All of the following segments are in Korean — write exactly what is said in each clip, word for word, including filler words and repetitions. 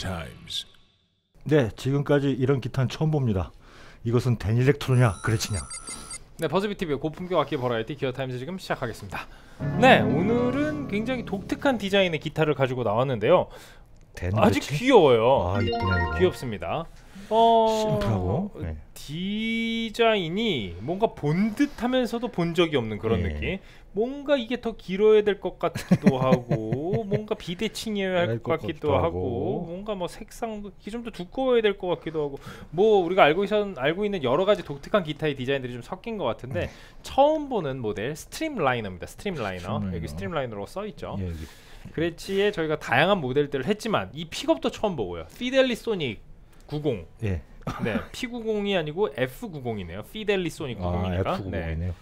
Times. 네, 지금까지 이런 기타는 처음 봅니다. 이것은 댄일렉트로냐 그레치냐. 네, 버즈비티비의 고품격 악기 버라이티 기어타임즈 지금 시작하겠습니다. 네, 오늘은 굉장히 독특한 디자인의 기타를 가지고 나왔는데요. 아주 귀여워요. 아, 이쁘네 이거. 귀엽습니다. 어... 심플하고 네. 디자인이 뭔가 본 듯하면서도 본 적이 없는 그런 네. 느낌. 뭔가 이게 더 길어야 될 것 같기도 하고, 뭔가 비대칭이어야 할 것 같기도 하고, 하고, 뭔가 뭐 색상도 좀 더 두꺼워야 될 것 같기도 하고, 뭐 우리가 알고 있 알고 있는 여러 가지 독특한 기타의 디자인들이 좀 섞인 것 같은데, 음. 처음 보는 모델 스트림라이너입니다. 스트림라이너. 스트림라이너. 여기 스트림라이너로 써 있죠. 예, 여기. 그레치에 저희가 다양한 모델들을 했지만 이 픽업도 처음 보고요. 피델리 소닉 구십. 예. 네, 피 구십이 아니고 에프 구십이네요. 피델리 소닉 구십이니까. 아, 에프 구십이네요. 네.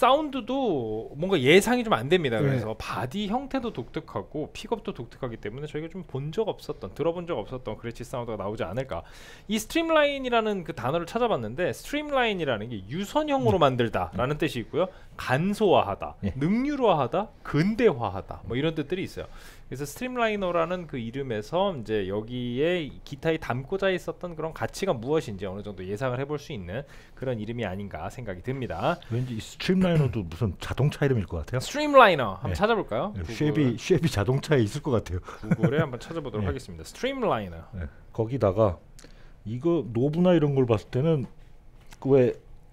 사운드도 뭔가 예상이 좀 안 됩니다. 네. 그래서 바디 형태도 독특하고 픽업도 독특하기 때문에 저희가 좀 본 적 없었던, 들어본 적 없었던 그레치 사운드가 나오지 않을까. 이 스트림라인이라는 그 단어를 찾아봤는데, 스트림라인이라는 게 유선형으로 만들다라는 음. 뜻이 있고요. 간소화하다, 예. 능률화하다, 근대화하다, 뭐 이런 뜻들이 있어요. 그래서 스트림라이너라는 그 이름에서 이제 여기에 기타에 담고자 있었던 그런 가치가 무엇인지 어느 정도 예상을 해볼 수 있는 그런 이름이 아닌가 생각이 듭니다. 왠지 이 스트림라이너도 무슨 자동차 이름일 것 같아요. 스트림라이너 한번 네. 찾아볼까요? 네, 쉐비 쉐비 자동차에 있을 것 같아요. 구글에 한번 찾아보도록 네. 하겠습니다. 스트림라이너. 네. 거기다가 이거 노브나 이런 걸 봤을 때는 왜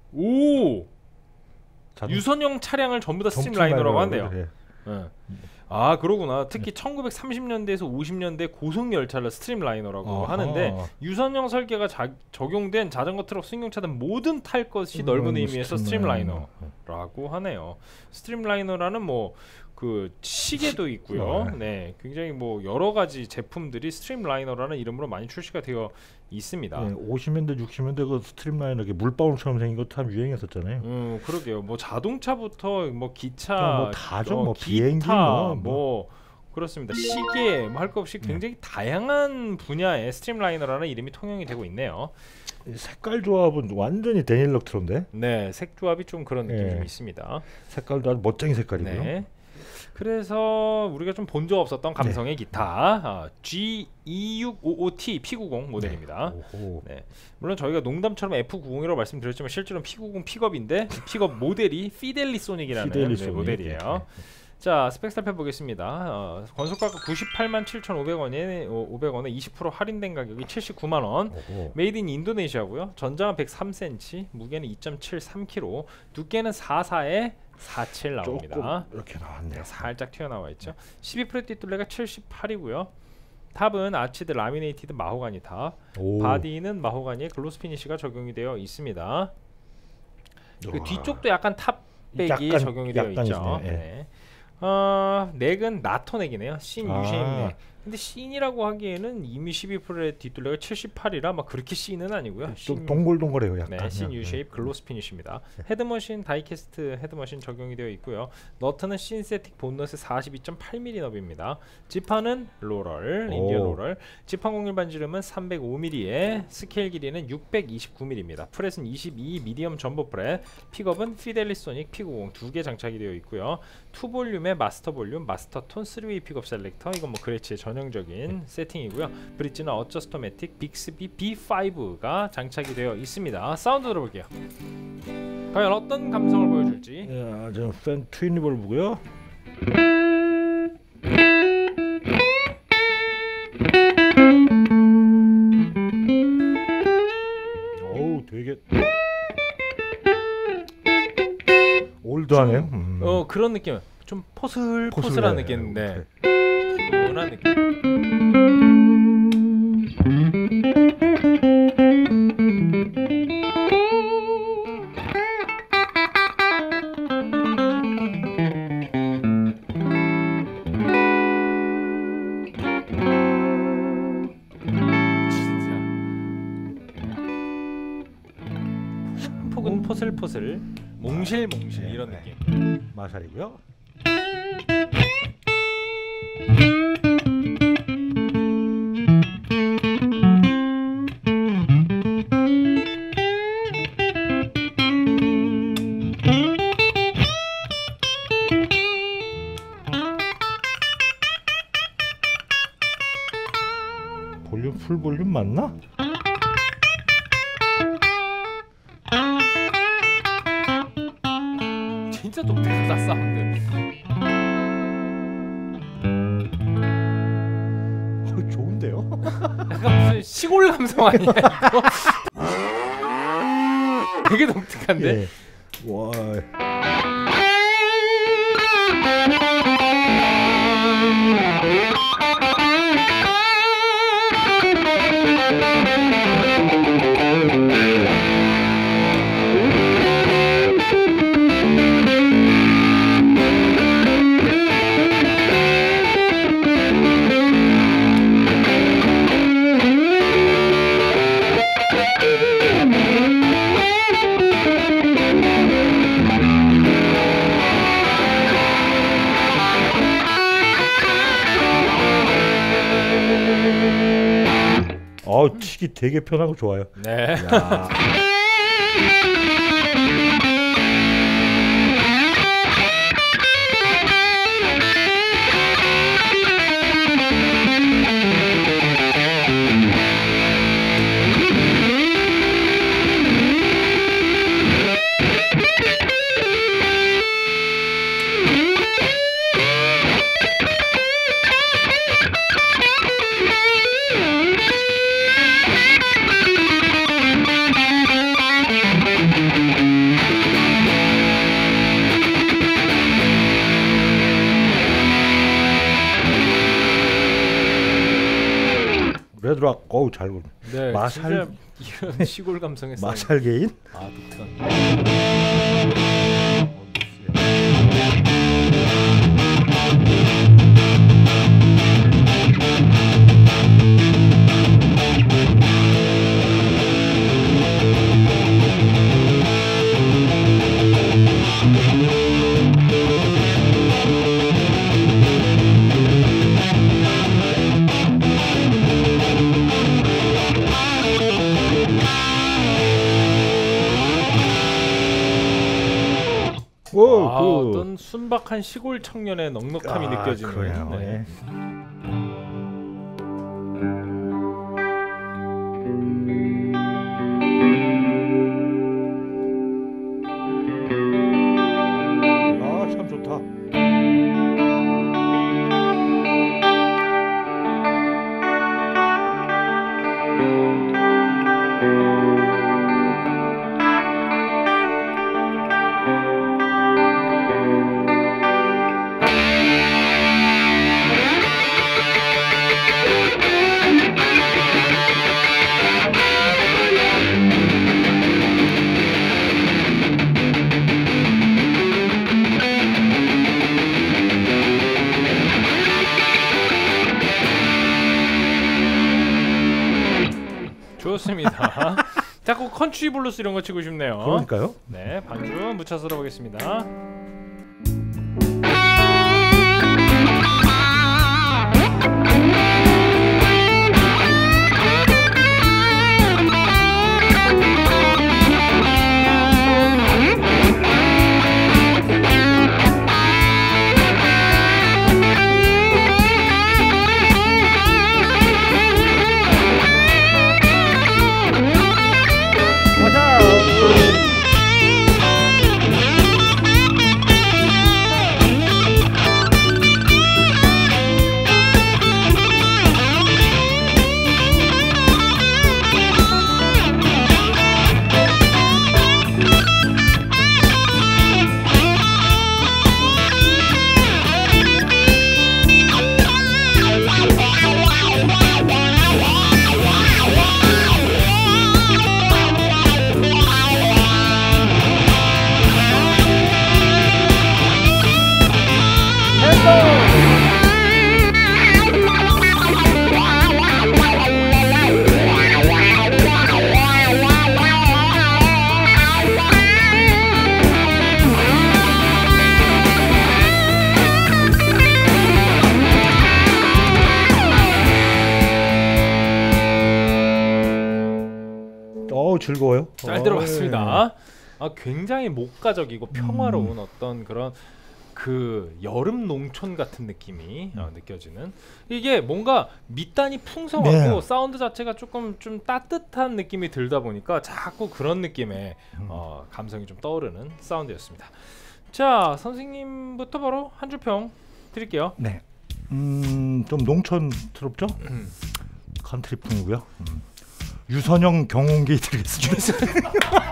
오 자동... 유선형 차량을 전부 다 스트림라이너라고 한대요. 네. 네. 아 그러구나. 특히 네. 천구백삼십 년대에서 오십 년대 고속 열차를 스트림라이너라고 아하. 하는데 유선형 설계가 자, 적용된 자전거, 트럭, 승용차 등 모든 탈 것이 음, 넓은 의미에서 스트림라이너라고 하네요. 스트림라이너라는 뭐 그 시계도 있고요. 네. 네, 굉장히 뭐 여러 가지 제품들이 스트림라이너라는 이름으로 많이 출시가 되어 있습니다. 네, 오십 년대, 육십 년대 그 스트림라이너 물방울처럼 생긴 거 참 유행했었잖아요. 음, 그러게요. 뭐 자동차부터 뭐 기차, 뭐 다죠. 뭐 기타, 비행기, 뭐, 뭐 그렇습니다. 시계 뭐 할 것 없이 굉장히 네. 다양한 분야의 스트림라이너라는 이름이 통용이 되고 있네요. 색깔 조합은 완전히 데닐럭트로인데? 네, 색 조합이 좀 그런 느낌이 네. 좀 있습니다. 색깔도 아주 멋쟁이 색깔이고요. 네. 그래서 우리가 좀 본 적 없었던 감성의 네. 기타 아, 지 이육오오 티 피 구십 모델입니다. 네. 네. 물론 저희가 농담처럼 에프 구십이라고 말씀드렸지만 실제로는 피 구십 픽업인데 픽업 모델이 피델리 소닉이라는 피델리 네, 모델이에요. 네. 자, 스펙 살펴보겠습니다. 어, 건속가가 구십팔만 칠천오백 원에 오백 원에 이십 퍼센트 할인된 가격이 칠십구만 원. 오호. 메이드 인 인도네시아고요. 전장은 백삼 센티미터, 무게는 이 점 칠삼 킬로그램, 두께는 사십사에 사십칠 나옵니다. 이렇게 나왔네요. 살짝 튀어나와 있죠. 네. 십이 프렛 뒷둘레가 칠십팔이고요. 탑은 아치드 라미네이티드 마호가니 탑. 오. 바디는 마호가니의 글로스 피니시가 적용이 되어 있습니다. 그 뒤쪽도 약간 탑백이 약간, 적용이 되어 있죠. 네. 네. 어, 넥은 나토 넥이네요. 신 아. 유쉐입 넥. 근데 신이라고 하기에는 이미 십이 프렛 뒷둘레가 칠십팔이라 막 그렇게 신은 아니고요. 좀 동글동글해요, 약간. 네, 신 U 쉐입 글로스 피니쉬입니다. 네. 헤드머신 다이캐스트 헤드머신 적용이 되어 있고요. 너트는 신세틱 본넛의 사십이 점 팔 밀리미터 너비입니다. 지판은 로럴, 인디언 로럴. 지판 공률 반지름은 삼백오 밀리미터에 스케일 길이는 육백이십구 밀리미터입니다. 프렛은 이십이 미디엄 전보 프렛. 픽업은 피델리 소닉 피 구십 두 개 장착이 되어 있고요. 투 볼륨의 마스터 볼륨, 마스터 톤, 쓰리 웨이 픽업 셀렉터. 이건 뭐 그레치의 전형적인 네. 세팅이고요. 브릿지는 어저스터매틱 빅스비 비 파이브가 장착이 되어 있습니다. 사운드 들어볼게요. 과연 어떤 감성을 보여줄지. 예, 저 팬 트윈리볼브고요. 어우, 되게 올드하네요. 음. 어, 그런 느낌. 좀 포슬 포슬한 느낌인데. 그런 느낌. 폭은 포슬포슬, 몽실몽실 이런 느낌. 마샬이고요. 볼륨 풀볼륨 맞나? 진짜 독특하다 사운드. 어, 좋은데요? 약간 무슨 시골 감성 아니야 이거? 되게 독특한데? 예. 와. 어, 치기 되게 편하고 좋아요. 네. 야. 레드락 어우 잘 굴. 네. 마샬 진짜 이런 시골 감성의 사운드. 마샬 게인? 아 독특한. 오, 아, 그. 어떤 순박한 시골 청년의 넉넉함이 아, 느껴지는. 그래요. 네. 예. 아, 참 좋다. 좋습니다. 자꾸 컨트리 블루스 이런 거 치고 싶네요. 그러니까요. 네, 반주 묻혀서 들어보겠습니다. 어우 즐거워요. 잘 들어봤습니다. 아, 굉장히 목가적이고 평화로운 음. 어떤 그런 그 여름 농촌 같은 느낌이 어, 느껴지는 이게 뭔가 밑단이 풍성하고 네. 사운드 자체가 조금 좀 따뜻한 느낌이 들다 보니까 자꾸 그런 느낌의 음. 어, 감성이 좀 떠오르는 사운드였습니다. 자, 선생님부터 바로 한 줄 평 드릴게요. 네. 음, 좀 농촌스럽죠? 음. 컨트리풍이고요. 음. 유선형 경운기 드리겠습니다.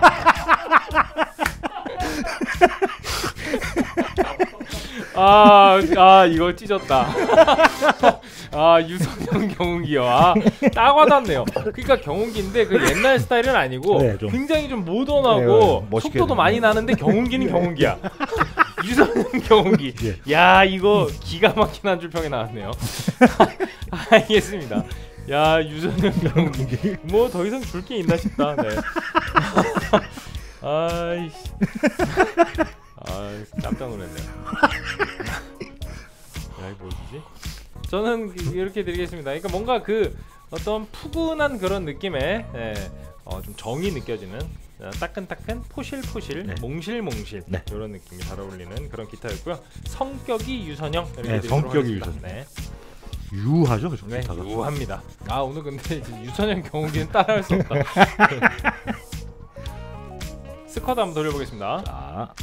아, 아 이거 찢었다. 아 유선형 경운기요. 아, 딱 와닿네요. 그러니까 경운기인데 그 옛날 스타일은 아니고 네, 좀. 굉장히 좀 모던하고 네, 멋있게 속도도 많이 나는데 경운기는 경운기야. 유선형 경운기. 예. 야 이거 기가 막힌 한 줄 평이 나왔네요. 알겠습니다. 야 유선형 경운기. 뭐 더 이상 줄 게 있나 싶다. 네. 아이씨. 아 깜짝 놀랐네요. 야 이거 뭐지? 저는 이렇게 드리겠습니다. 그러니까 뭔가 그 어떤 푸근한 그런 느낌의 예, 어, 좀 정이 느껴지는 어, 따끈따끈 포실포실 네. 몽실몽실 네. 이런 느낌이 잘 어울리는 그런 기타였고요. 성격이 유선형 이렇게 네, 드리도록 성격이 하겠습니다. 네. 유하죠, 그 네, 기타가. 유합니다. 아 오늘 근데 유선형 경운기는 따라할 수 없다. 스쿼드 한번 돌려보겠습니다. 자,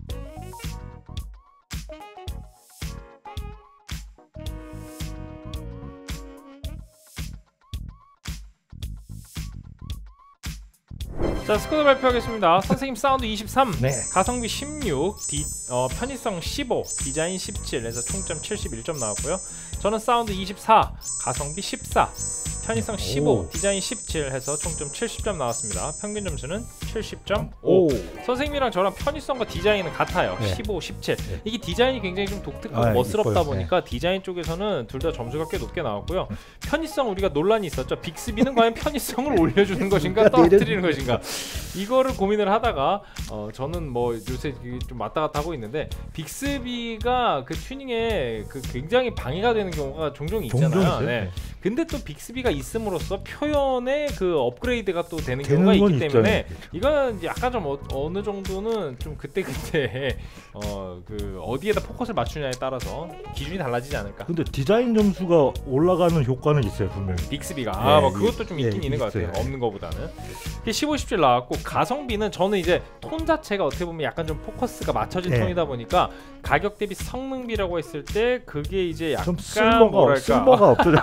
자 스쿼드 발표하겠습니다. 선생님 사운드 이십삼, 네. 가성비 십육, 디, 어, 편의성 십오, 디자인 십칠 해서 총점 칠십일 점 나왔고요. 저는 사운드 이십사, 가성비 십사, 편의성 십오, 오. 디자인 십칠 해서 총점 칠십 점 나왔습니다. 평균 점수는 칠십 점 오. 오. 선생님이랑 저랑 편의성과 디자인은 같아요. 네. 십오, 십칠. 네. 이게 디자인이 굉장히 좀 독특하고 아, 멋스럽다 이뻐요. 보니까 디자인 쪽에서는 둘 다 점수가 꽤 높게 나왔고요. 편의성 우리가 논란이 있었죠. 빅스비는 과연 편의성을 올려주는 것인가 떨어뜨리는 것인가. 이거를 고민을 하다가 어, 저는 뭐 요새 좀 왔다 갔다 하고 있는데 빅스비가 그 튜닝에 그 굉장히 방해가 되는 경우가 종종 있잖아요. 종종 있어요. 네. 네. 근데 또 빅스비가 있음으로써 표현의 그 업그레이드가 또 되는 되는 경우가 건 있기 있죠. 때문에 이건 약간 좀 어, 어느 정도는 좀 그때 그때 어 그 어디에다 포커스를 맞추냐에 따라서 기준이 달라지지 않을까. 근데 디자인 점수가 올라가는 효과는 있어요, 분명히. 빅스비가 네, 아, 뭐 그것도 좀 예, 있긴 있는 것 같아요. 있어요. 없는 것보다는. 이게 십오, 십칠 나왔고 가성비는 저는 이제 톤 자체가 어떻게 보면 약간 좀 포커스가 맞춰진 네. 톤이다 보니까 가격 대비 성능비라고 했을 때 그게 이제 약간 좀 쓸모가 뭐랄까 쓸모가 없죠.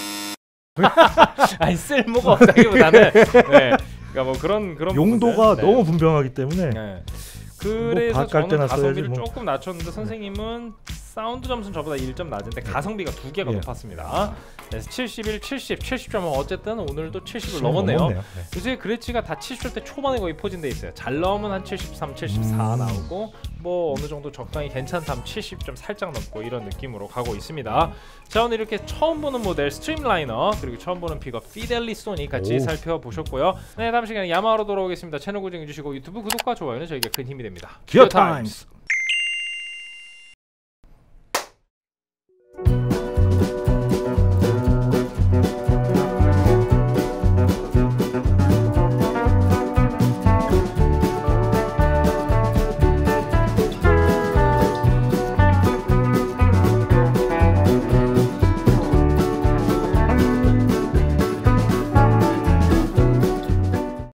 아니 쓸모가 없다기보다는 네. 그러니까 뭐 그런 그런 용도가 부분들. 너무 분명하기 때문에 네. 그래서 뭐 바꿀 저는 때나 가성비를 써야지 뭐. 조금 낮췄는데 선생님은 사운드 점수는 저보다 일 점 낮은데 가성비가 두 개가 예. 높았습니다. 그래서 칠십일, 칠십, 칠십 점은 어쨌든 오늘도 칠십을 칠 넘었네요. 넘었네요. 네. 요새 그래치가 다 칠십 대 초반에 거의 포진돼 있어요. 잘 나오면 한 칠십삼, 칠십사 음. 나오고 뭐 어느 정도 적당히 괜찮다면 칠십 점 살짝 넘고 이런 느낌으로 가고 있습니다. 자 오늘 이렇게 처음 보는 모델 스트림라이너 그리고 처음 보는 픽업 피델리 소니 같이 오. 살펴보셨고요. 네 다음 시간에 야마하러 돌아오겠습니다. 채널 고정해주시고 유튜브 구독과 좋아요는 저에게 큰 힘이 됩니다. 기어 타임스.